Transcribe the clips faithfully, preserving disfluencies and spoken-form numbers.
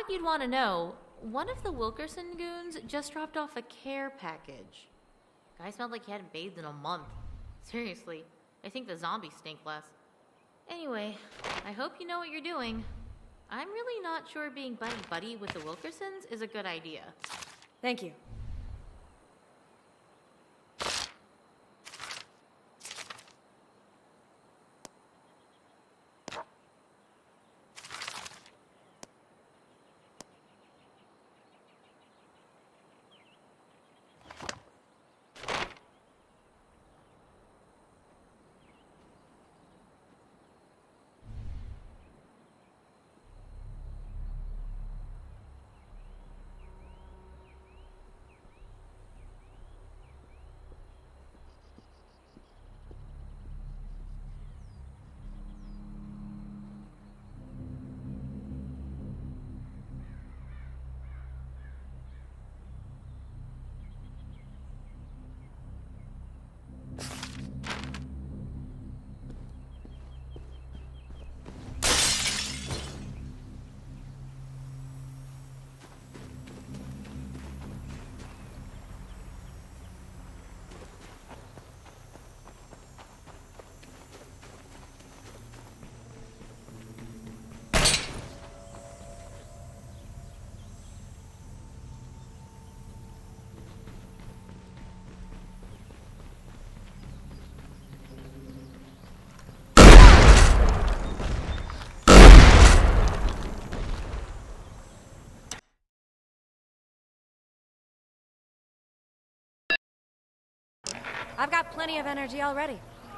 thought you'd want to know, one of the Wilkerson goons just dropped off a care package. Guy smelled like he hadn't bathed in a month. Seriously, I think the zombies stink less. Anyway, I hope you know what you're doing. I'm really not sure being buddy-buddy with the Wilkersons is a good idea. Thank you. I've got plenty of energy already.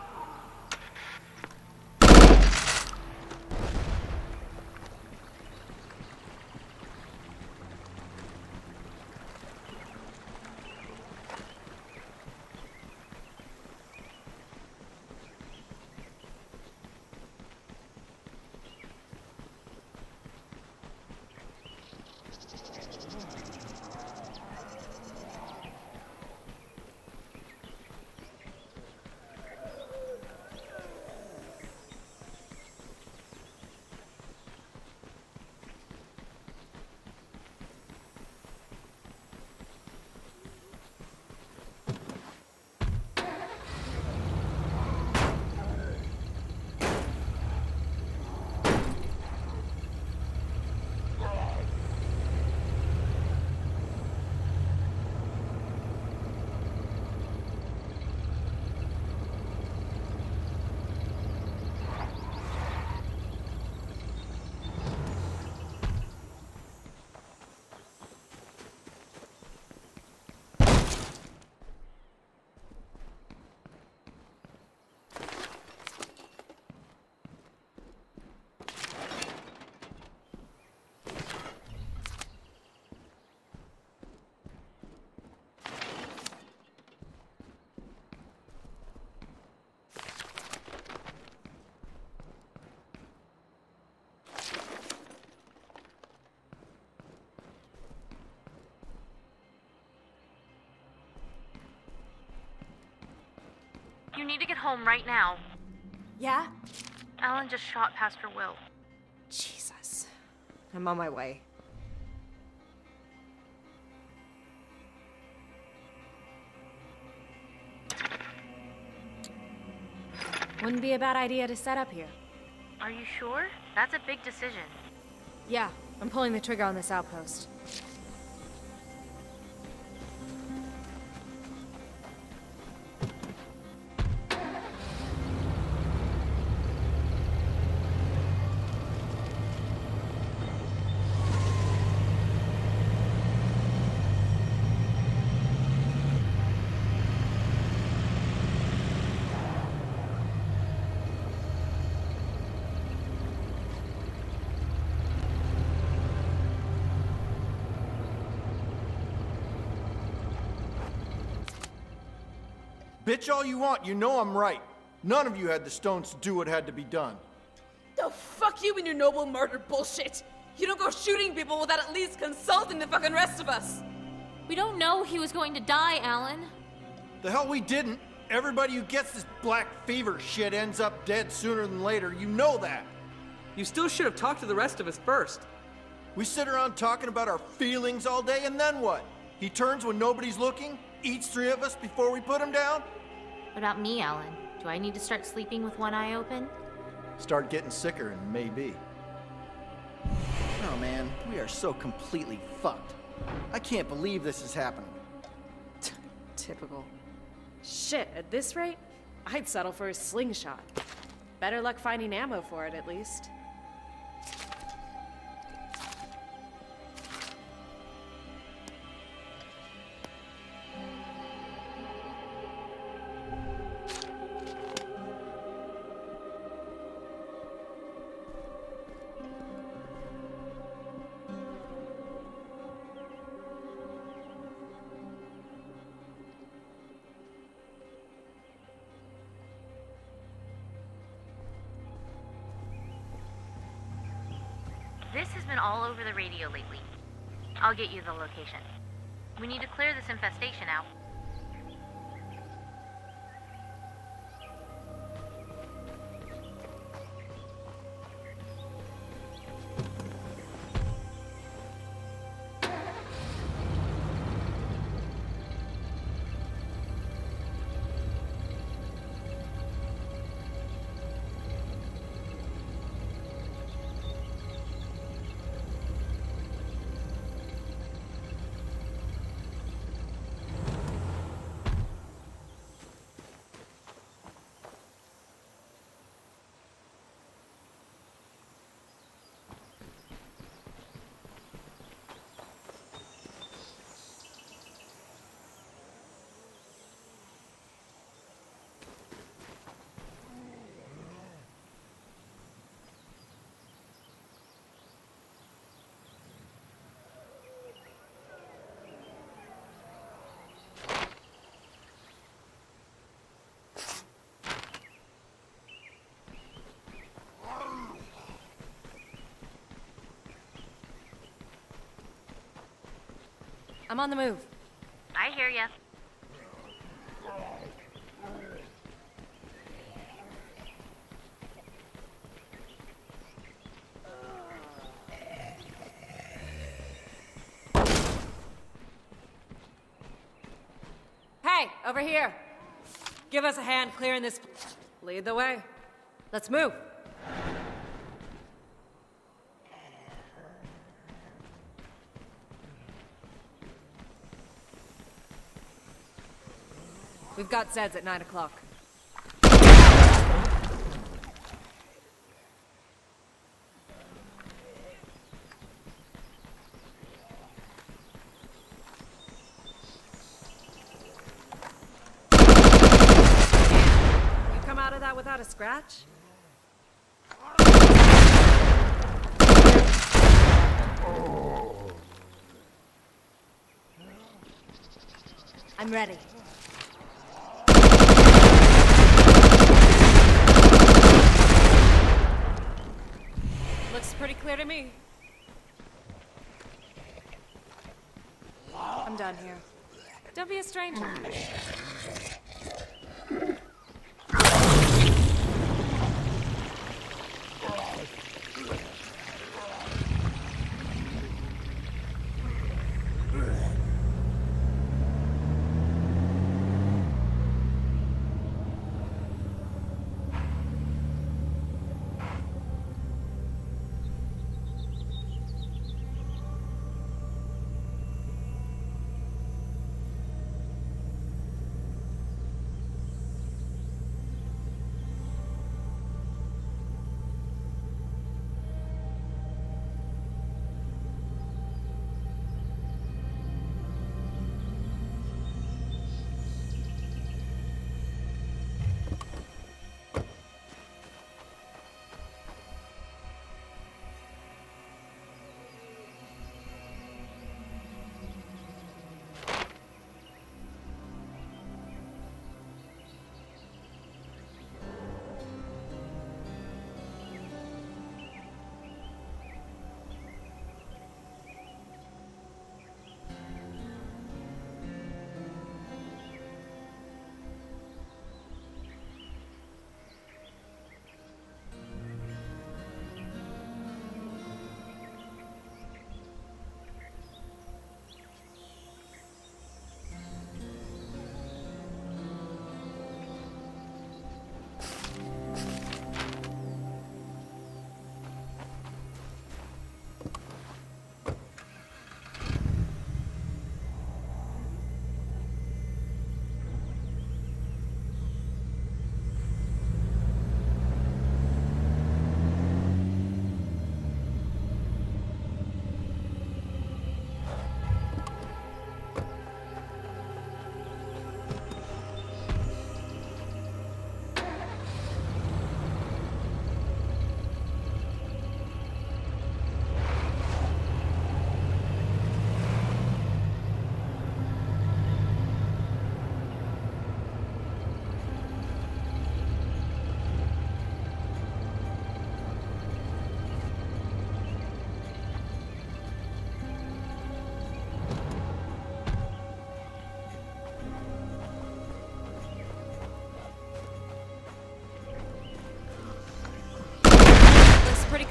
You need to get home right now. Yeah? Alan just shot Pastor Will. Jesus. I'm on my way. Wouldn't be a bad idea to set up here. Are you sure? That's a big decision. Yeah, I'm pulling the trigger on this outpost. Bitch all you want, you know I'm right. None of you had the stones to do what had to be done. Oh, fuck you and your noble murder bullshit! You don't go shooting people without at least consulting the fucking rest of us! We don't know he was going to die, Alan. The hell we didn't. Everybody who gets this black fever shit ends up dead sooner than later. You know that. You still should have talked to the rest of us first. We sit around talking about our feelings all day, and then what? He turns when nobody's looking, eats three of us before we put him down? What about me, Alan? Do I need to start sleeping with one eye open? Start getting sicker, and maybe. Oh man, we are so completely fucked. I can't believe this is happening. Typical. Shit, at this rate, I'd settle for a slingshot. Better luck finding ammo for it, at least. This has been all over the radio lately. I'll get you the location. We need to clear this infestation out. I'm on the move. I hear ya. Hey, over here. Give us a hand clearing this. Lead the way. Let's move. We've got Zeds at nine o'clock. You come out of that without a scratch? I'm ready. Looks pretty clear to me. I'm done here. Don't be a stranger.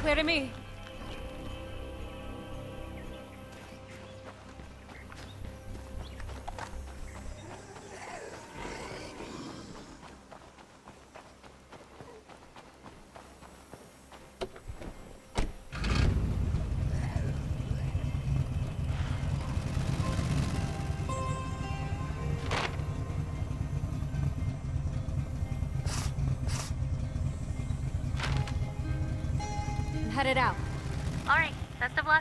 Clear to me. Headed out. All right, best of luck.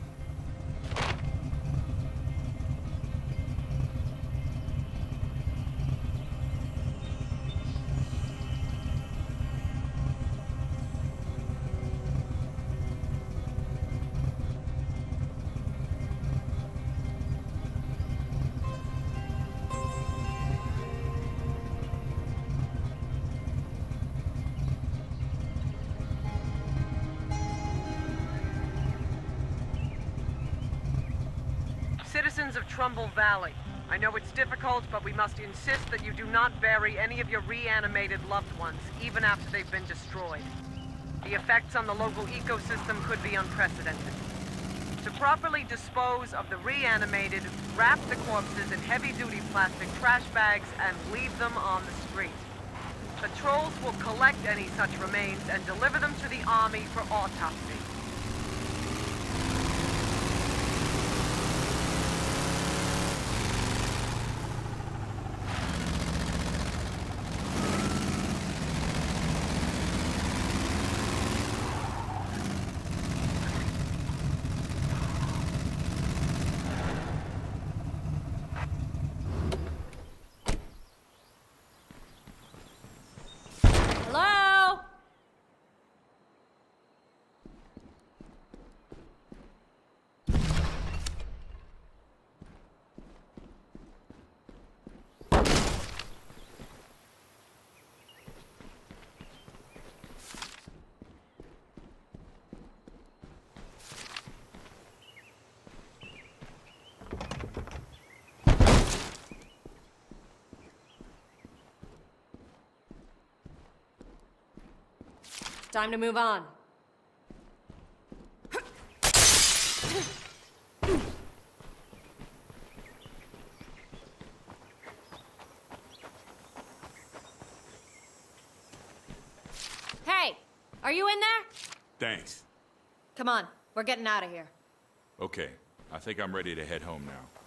Citizens of Trumbull Valley, I know it's difficult, but we must insist that you do not bury any of your reanimated loved ones, even after they've been destroyed. The effects on the local ecosystem could be unprecedented. To properly dispose of the reanimated, wrap the corpses in heavy-duty plastic trash bags and leave them on the street. Patrols will collect any such remains and deliver them to the Army for autopsy. Hello? Time to move on. Hey, are you in there? Thanks. Come on, we're getting out of here. Okay, I think I'm ready to head home now.